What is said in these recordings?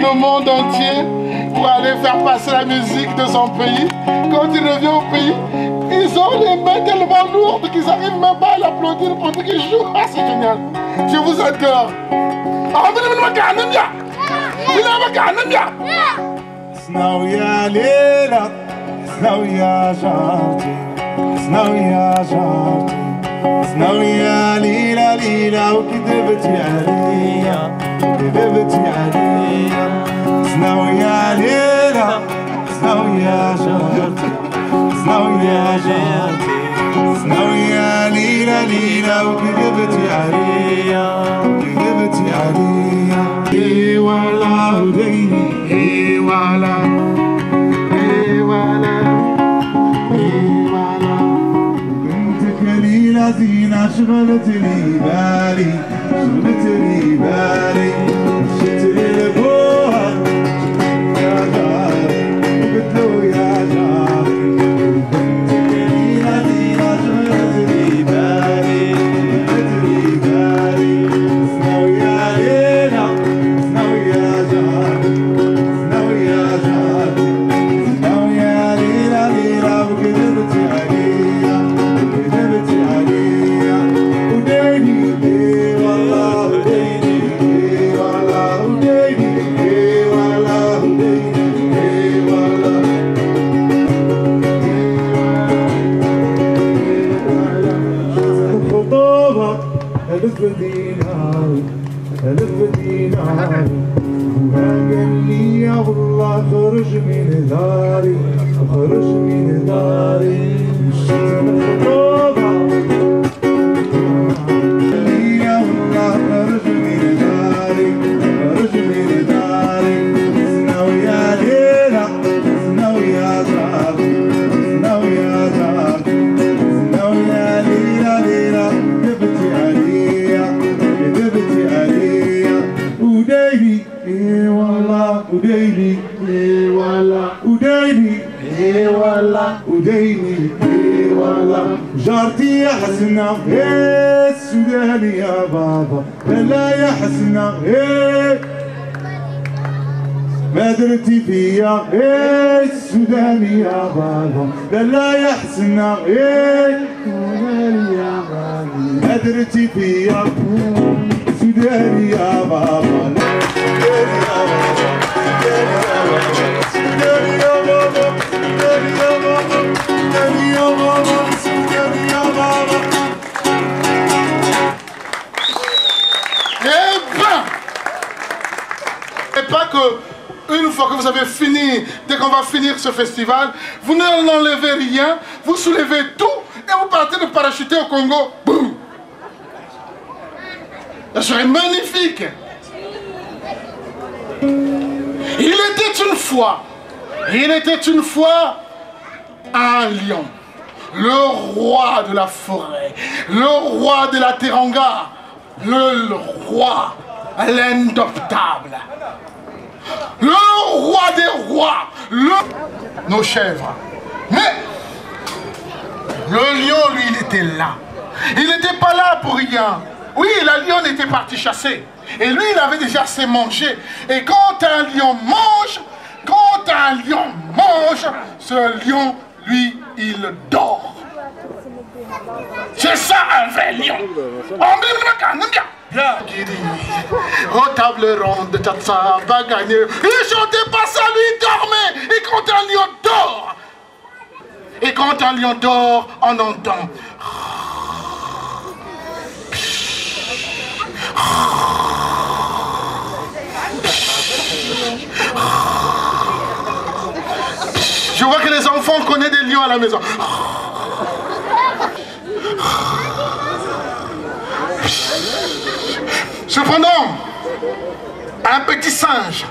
le monde entier pour aller faire passer la musique de son pays. Quand il revient au pays, ils ont les mains tellement lourdes qu'ils n'arrivent même pas à l'applaudir pendant qu'il joue. Ah, c'est génial. Je vous adore. سناوية ليلى سناوية جارتي سناوية جارتي سناوية ليلى ليلى وكذبتي عليا كذبتي عليا سناوية ليلى سناوية جارتي سناوية جارتي سناوية ليلى ليلى وكذبتي عليا كذبتي عليا اي والله وديني اي والله اي والله اي والله بنتك ليلى زينة شغلت لي بالي شغلت لي بالي مشيت لابوها يا جاري وقلت له يا جاري بنتك ليلى زينة شغلت لي بالي شغلت لي بالي سناوية ليلى سناوية جاري سناوية جاري سناوية ليلى ليلى وكذبتي عليا كذبتي عليا وديني اي والله وديني اي والله وديني اي والله وديني اي والله الخطوبة ألف دينار ألف دينار قال لي يا والله خرج من داري خرج من داري مشيت الخطوبة قال لي يا والله خرج من داري خرج من داري سناوية ليلى سناوية جارتي سناوية جارتي سناوية ليلى ليلى كذبتي عليا كذبتي عليا وديني اي والله وديني اي والله وديني اي والله وديني اي والله جارتي يا حسنة ايه السوداني يا بابا لا يا حسنة ايه ما درتي فيا ايه السوداني يا بابا لا يا حسنة ايه السوداني يا بابا ما درتي فيا سوداني يا بابا سوداني يا بابا سوداني يا بابا سوداني يا بابا سوداني يا بابا سوداني يا بابا Eh ben! Et pas que, une fois que vous avez fini, dès qu'on va finir ce festival, vous n'enlevez rien, vous soulevez tout et vous partez de parachuter au Congo. Boum! Ça serait magnifique! Il était une fois un lion, le roi de la forêt, le roi de la Teranga, le roi, l'indoptable, le roi des rois, nos chèvres. Mais le lion, lui, il était là. Il n'était pas là pour rien. Oui, la lionne était partie chasser. Et lui, il avait déjà assez mangé. Et quand un lion mange, ce lion, lui, il dort. C'est ça un vrai lion. Au table ronde, Tchatsa va gagner. Il chantait pas ça, lui, il dormait. Et quand un lion dort, on entend. Je vois que les enfants connaissent des lions à la maison. Cependant, un petit singe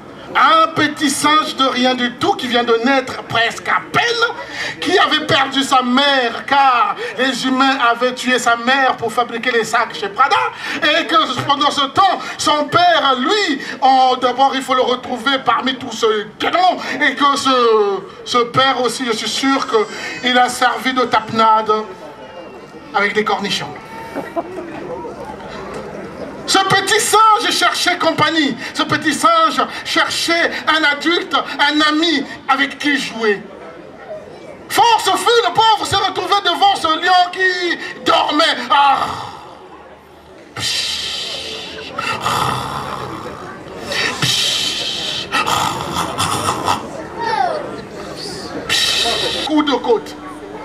de rien du tout, qui vient de naître presque à peine, qui avait perdu sa mère car les humains avaient tué sa mère pour fabriquer les sacs chez Prada, et que pendant ce temps, son père, lui, d'abord il faut le retrouver parmi tous ceux guédons, et que ce père aussi, je suis sûr qu'il a servi de tapenade avec des cornichons. Ce petit singe cherchait compagnie. Ce petit singe cherchait un adulte, un ami avec qui jouer. Force fut, le pauvre se retrouvait devant ce lion qui dormait. Ah. Coup de côte.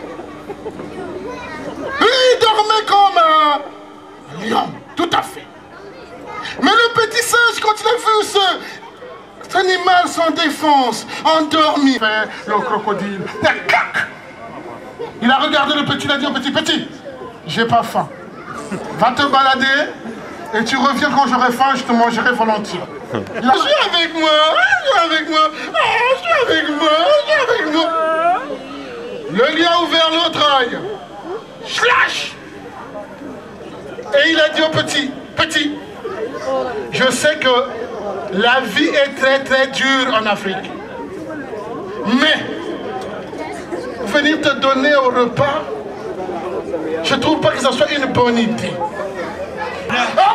Il dormait comme un lion, tout à fait. Mais le petit singe, quand il a vu cet animal sans défense, endormi, le crocodile, il a regardé le petit, il a dit au petit, j'ai pas faim. Va te balader et tu reviens quand j'aurai faim, je te mangerai volontiers. Il a dit, joue avec moi, joue avec moi, joue avec moi, joue avec moi. Le lion a ouvert l'autre œil. Slash! Et il a dit au petit, je sais que la vie est très très dure en Afrique. Mais venir te donner au repas, je ne trouve pas que ça soit une bonne idée. Alors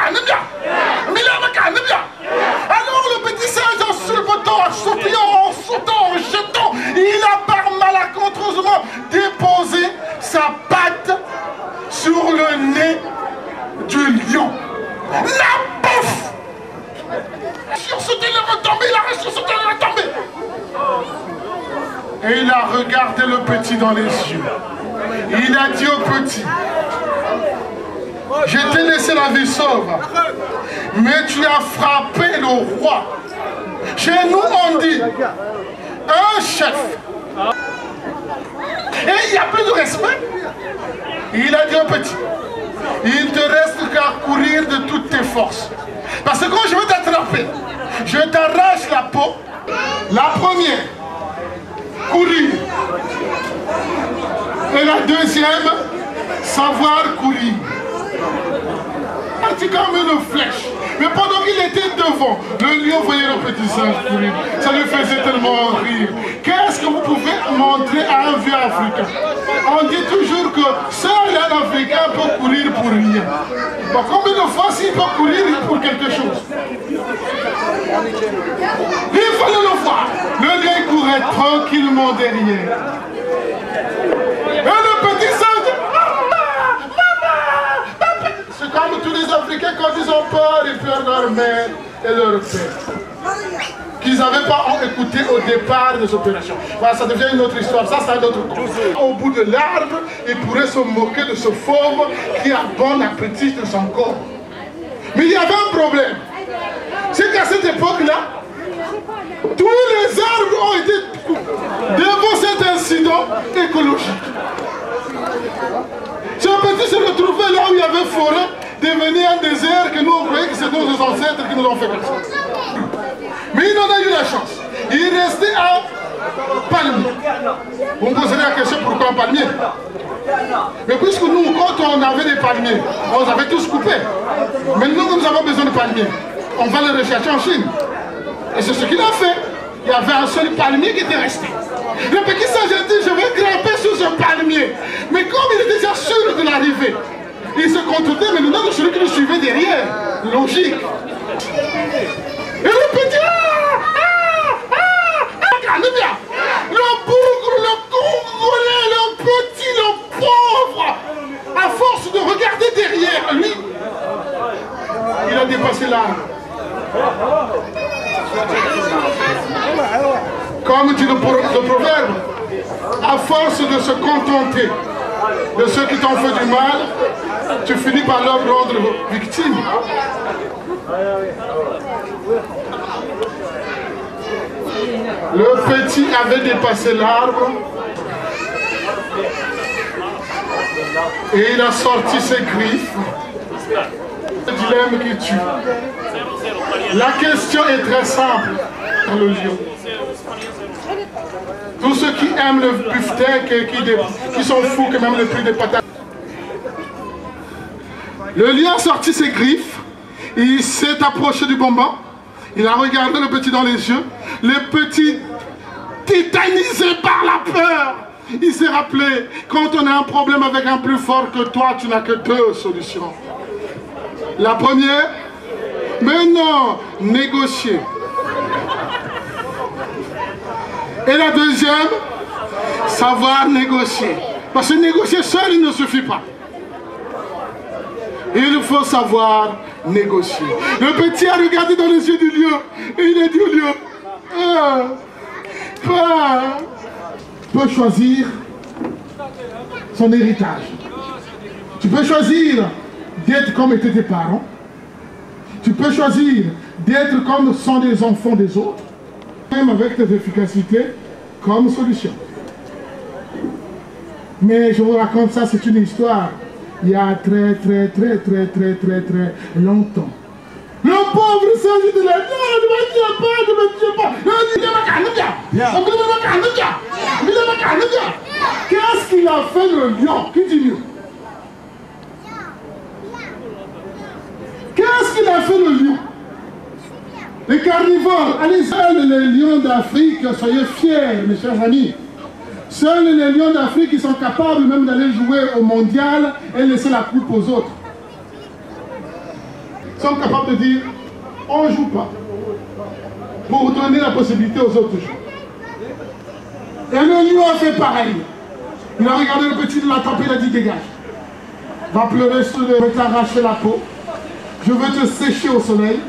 le petit singe en survotant, en sautillant, en sautant, en jetant, il a par malencontreusement déposé sa patte sur le nez du lion. La bouffe! Sursauté, il est retombé, il a sursauté, il est retombé. Et il a regardé le petit dans les yeux. Il a dit au petit, je t'ai laissé la vie sauve, mais tu as frappé le roi. Chez nous, on dit, un chef. Et il n'y a plus de respect. Il a dit au petit, il ne te reste qu'à courir de toutes tes forces. Parce que quand je vais t'attraper, je t'arrache la peau. La première, courir. Et la deuxième, savoir courir. Parti comme une flèche. Mais pendant qu'il était devant, le lion voyait le petit singe courir. Ça lui faisait tellement rire. Qu'est-ce que vous pouvez montrer à un vieux Africain? On dit toujours que seul un Africain peut courir pour rien. Bon, combien de fois s'il peut courir pour quelque chose? Il fallait le voir. Le lion courait tranquillement derrière. Et le petit singe, c'est comme tous les Africains quand ils ont peur, ils pleurent leur mère et leur père. Qu'ils n'avaient pas écouté au départ des opérations. Voilà, ça devient une autre histoire, ça c'est un autre coup. Au bout de l'arbre, ils pourraient se moquer de ce fauve qui a bon appétit de son corps. Mais il y avait un problème. C'est qu'à cette époque-là, tous les arbres ont été coupés devant cet incident écologique. Ce petit se retrouvait là où il y avait forêt, devenu un désert que nous on croyait que c'était nos ancêtres qui nous ont fait comme ça. Mais il en a eu la chance. Il est resté à palmier. Vous me poserez la question pourquoi un palmier? Mais puisque nous, quand on avait des palmiers, on les avait tous coupés. Maintenant nous avons besoin de palmiers. On va les rechercher en Chine. Et c'est ce qu'il a fait. Il y avait un seul palmier qui était resté. Le petit singe a dit, je vais grimper sur ce palmier. Mais comme il était déjà sûr de l'arrivée, il se contentait maintenant de celui qui le suivait derrière. Logique. Et le petit, regardez bien. Le bougre, le congolais, le petit, le pauvre, à force de regarder derrière lui, il a dépassé l'arbre. Comme dit le proverbe, à force de se contenter de ceux qui t'ont fait du mal, tu finis par leur rendre victime. Le petit avait dépassé l'arbre et il a sorti ses griffes. Le dilemme qui tue. La question est très simple pour le lion. Tous ceux qui aiment le beefsteak et qui sont fous que même le prix des patates. Le lion a sorti ses griffes, il s'est approché du bonbon, il a regardé le petit dans les yeux, le petit tétanisé par la peur. Il s'est rappelé, quand on a un problème avec un plus fort que toi, tu n'as que deux solutions. La première, mais non, négocier. Et la deuxième, savoir négocier. Parce que négocier seul, il ne suffit pas. Il faut savoir négocier. Le petit a regardé dans les yeux du lion et il a dit au lion, tu peux choisir son héritage. Tu peux choisir d'être comme étaient tes parents. Tu peux choisir d'être comme sont les enfants des autres. Même avec tes efficacités comme solution. Mais je vous raconte ça, c'est une histoire. Il y a très longtemps. Le pauvre singe de la non, ne me tiens pas. Qu'est-ce qu'il a fait le lion? Qui dit mieux? Qu'est-ce qu'il a fait le lion? Les carnivores, allez, seuls les lions d'Afrique, soyez fiers, mes chers amis. Seuls les lions d'Afrique qui sont capables même d'aller jouer au mondial et laisser la coupe aux autres. Sont capables de dire, on ne joue pas. Pour donner la possibilité aux autres de jouer. Et le lion a fait pareil. Il a regardé le petit, il l'a tapé, il a dit, dégage. Va pleurer sur le... Je vais t'arracher la peau. Je veux te sécher au soleil.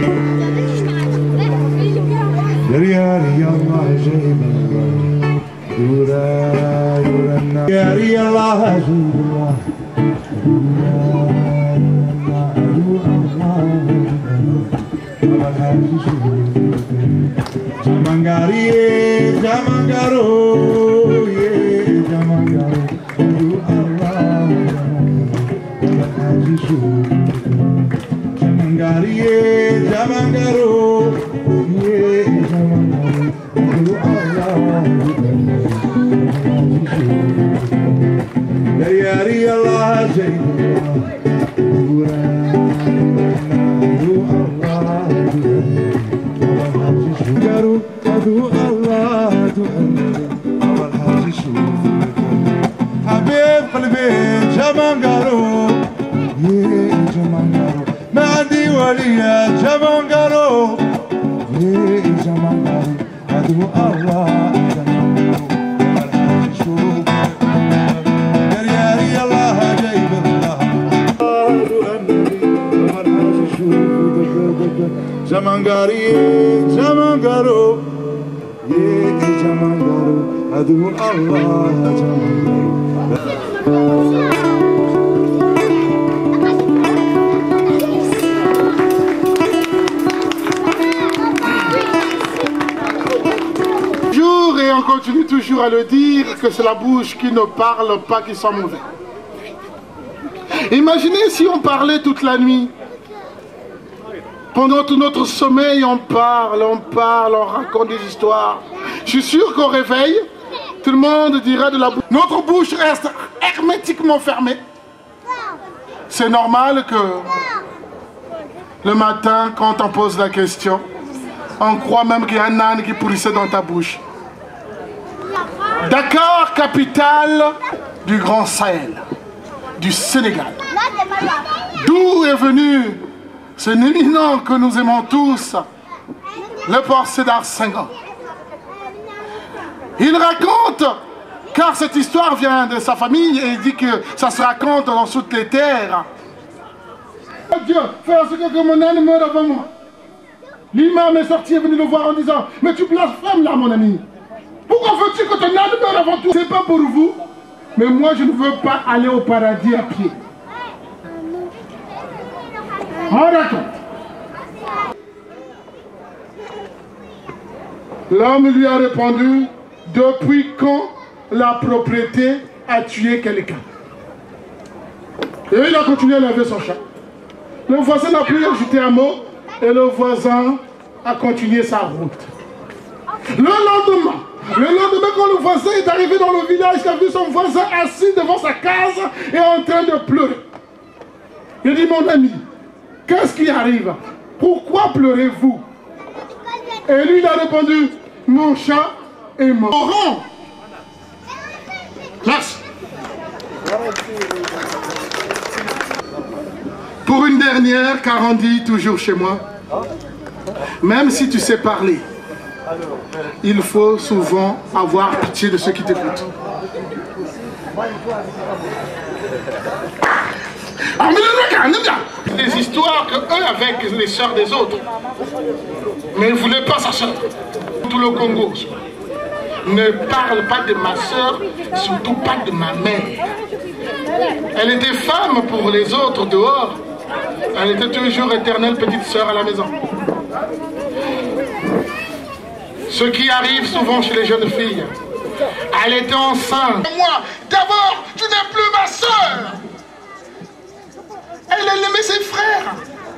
Et on continue toujours à le dire que c'est la bouche qui ne parle pas qui sent mauvais. Imaginez si on parlait toute la nuit. Pendant tout notre sommeil, on parle, on raconte des histoires. Je suis sûr qu'au réveil, tout le monde dira de la bouche. Notre bouche reste hermétiquement fermée. C'est normal que le matin, quand on pose la question, on croit même qu'il y a un âne qui pourrissait dans ta bouche. Dakar, capitale du Grand Sahel, du Sénégal. D'où est venu ce éminent que nous aimons tous, le port Sédar Senghor. Il raconte, car cette histoire vient de sa famille et il dit que ça se raconte dans toutes les terres. Oh Dieu, fais en sorte que mon âne meure avant moi. L'imam est sorti et est venu le voir en disant, mais tu blasphèmes là mon ami. Pourquoi veux-tu que ton âne meure avant toi? C'est pas pour vous, mais moi je ne veux pas aller au paradis à pied. On raconte. L'homme lui a répondu, depuis quand la propriété a tué quelqu'un? Et il a continué à laver son chat. Le voisin n'a plus ajouté un mot et le voisin a continué sa route. Le lendemain, quand le voisin est arrivé dans le village, il a vu son voisin assis devant sa case et en train de pleurer. Il dit, mon ami, qu'est-ce qui arrive? Pourquoi pleurez-vous? Et lui, il a répondu, mon chat est mort. Merci. Pour une dernière, car on dit toujours chez moi, même si tu sais parler, il faut souvent avoir pitié de ceux qui t'écoutent. Des histoires qu'eux avec les sœurs des autres. Mais il ne voulait pas sa sœur. Tout le Congo. Ne parle pas de ma sœur, surtout pas de ma mère. Elle était femme pour les autres dehors. Elle était toujours éternelle petite sœur à la maison. Ce qui arrive souvent chez les jeunes filles. Elle était enceinte. Moi, d'abord, tu n'es plus ma sœur. Elle aimait ses frères.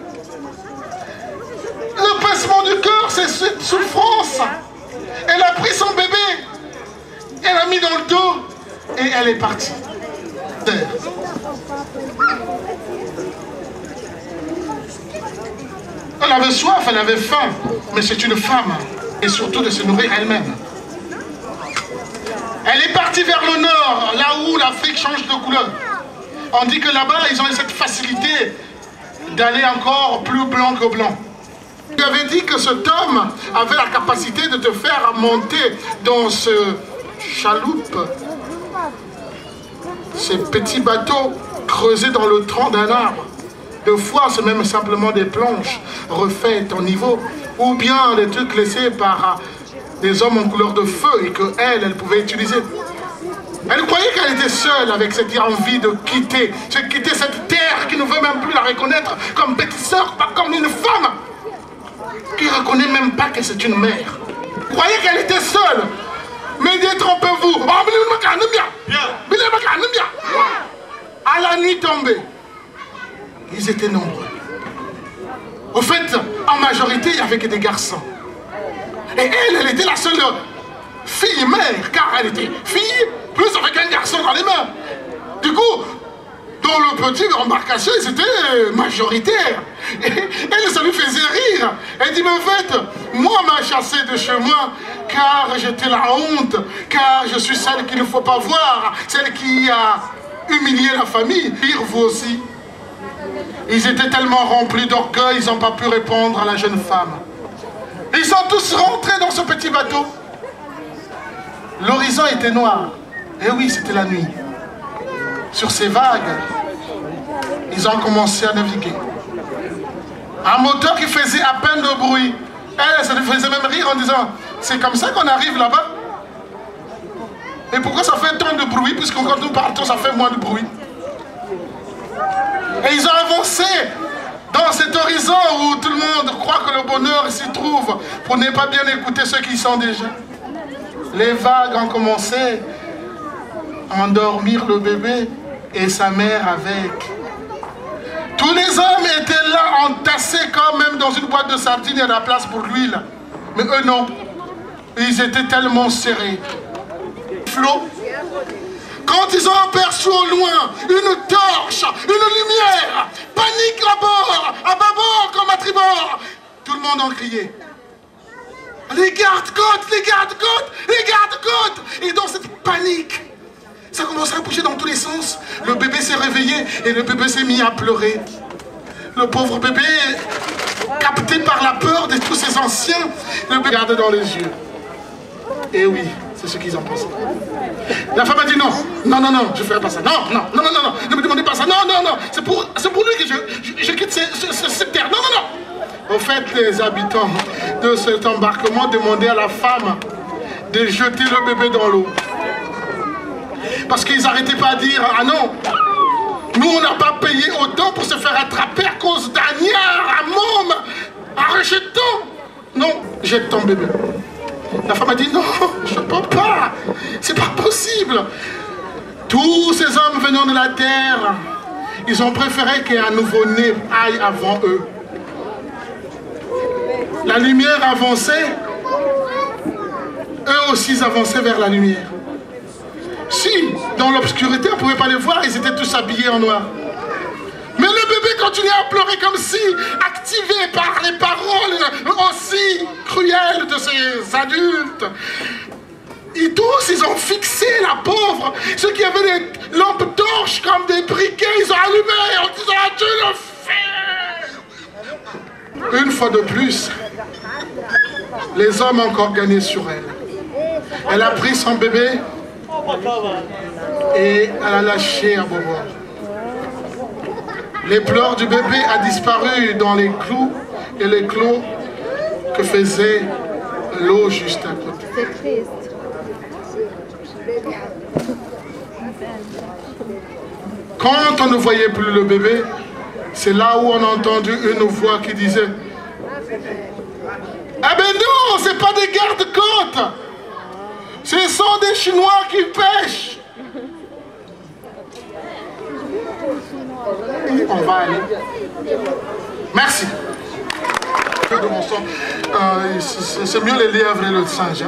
Le pincement du cœur, c'est cette souffrance. Elle a pris son bébé. Elle l'a mis dans le dos. Et elle est partie. Elle avait soif, elle avait faim. Mais c'est une femme. Et surtout de se nourrir elle-même. Elle est partie vers le nord, là où l'Afrique change de couleur. On dit que là-bas, ils ont cette facilité d'aller encore plus blanc que blanc. Tu avais dit que cet homme avait la capacité de te faire monter dans ce chaloupe, ces petits bateaux creusés dans le tronc d'un arbre. Des fois, c'est même simplement des planches refaites en niveau, ou bien des trucs laissés par des hommes en couleur de feu et qu'elle pouvait utiliser. Elle croyait qu'elle était seule avec cette envie de quitter cette terre qui ne veut même plus la reconnaître comme petite sœur, pas comme une femme, qui ne reconnaît même pas que c'est une mère. Elle croyait qu'elle était seule. Mais détrompez-vous. À la nuit tombée, ils étaient nombreux. Au fait, en majorité, il n'y avait que des garçons. Et elle était la seule fille-mère, car elle était fille, plus avec un garçon dans les mains. Du coup, dans le petit embarcation, c'était majoritaire. Et elle, ça lui faisait rire. Elle dit, mais en fait, moi, m'a chassé de chez moi, car j'étais la honte, car je suis celle qu'il ne faut pas voir, celle qui a humilié la famille. Pire, vous aussi. Ils étaient tellement remplis d'orgueil, ils n'ont pas pu répondre à la jeune femme. Ils sont tous rentrés dans ce petit bateau. L'horizon était noir. Et oui, c'était la nuit. Sur ces vagues, ils ont commencé à naviguer. Un moteur qui faisait à peine de bruit. Elle, ça lui faisait même rire en disant, c'est comme ça qu'on arrive là-bas? Et pourquoi ça fait tant de bruit, puisque quand nous partons, ça fait moins de bruit? Et ils ont avancé dans cet horizon où tout le monde croit que le bonheur s'y trouve, pour ne pas bien écouter ceux qui sont déjà. Les vagues ont commencé à endormir le bébé et sa mère avec. Tous les hommes étaient là, entassés quand même dans une boîte de sardines, il y a de la place pour l'huile. Mais eux non, ils étaient tellement serrés. Flot. Quand ils ont aperçu au loin une torche, une lumière, panique là-bas, à bâbord comme à tribord, tout le monde en criait. Les gardes-côtes, les gardes-côtes, les gardes-côtes! Et dans cette panique, ça commençait à bouger dans tous les sens. Le bébé s'est réveillé et le bébé s'est mis à pleurer. Le pauvre bébé, capté par la peur de tous ces anciens, le bébé regarde dans les yeux. Et oui, c'est ce qu'ils ont pensé. La femme a dit non, non, non, non, je ne ferai pas ça. Non, non, non, non, non, ne me demandez pas ça. Non, non, non, c'est pour lui que je quitte cette terre. Non, non, non. Au fait, les habitants de cet embarquement demandaient à la femme de jeter le bébé dans l'eau. Parce qu'ils n'arrêtaient pas à dire, ah non, nous on n'a pas payé autant pour se faire attraper à cause d'un niard, un môme, un rejeton. Non, jette ton bébé. La femme a dit, non, je ne peux pas, c'est pas possible. Tous ces hommes venant de la terre, ils ont préféré qu'un nouveau-né aille avant eux. La lumière avançait, eux aussi ils avançaient vers la lumière. Si, dans l'obscurité, on ne pouvait pas les voir, ils étaient tous habillés en noir. Mais le bébé continuait à pleurer comme si, activé par les paroles aussi cruelles de ces adultes. Et tous, ils ont fixé la pauvre. Ceux qui avaient des lampes torches comme des briquets, ils ont allumé en disant « Tu le fais !» Une fois de plus, les hommes ont encore gagné sur elle. Elle a pris son bébé et elle a lâché à Bobo. Les pleurs du bébé a disparu dans les clous et les clos que faisait l'eau juste à côté. C'est triste. Quand on ne voyait plus le bébé, c'est là où on a entendu une voix qui disait « Ah ben non, c'est pas des gardes-côtes, ce sont des Chinois qui pêchent !» On va aller. Merci. C'est mieux les lièvres et le singe.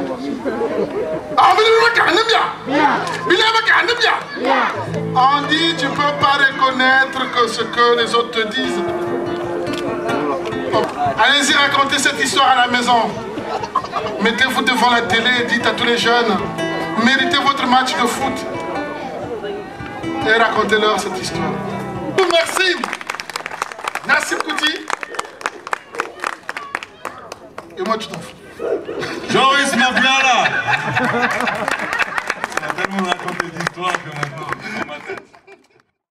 On dit tu peux pas reconnaître que ce que les autres te disent. Allez-y raconter cette histoire à la maison. Mettez-vous devant la télé et dites à tous les jeunes, méritez votre match de foot. Et racontez-leur cette histoire. Merci. Nassim Kouti. Et moi tu t'en fous. Joris Mafiala.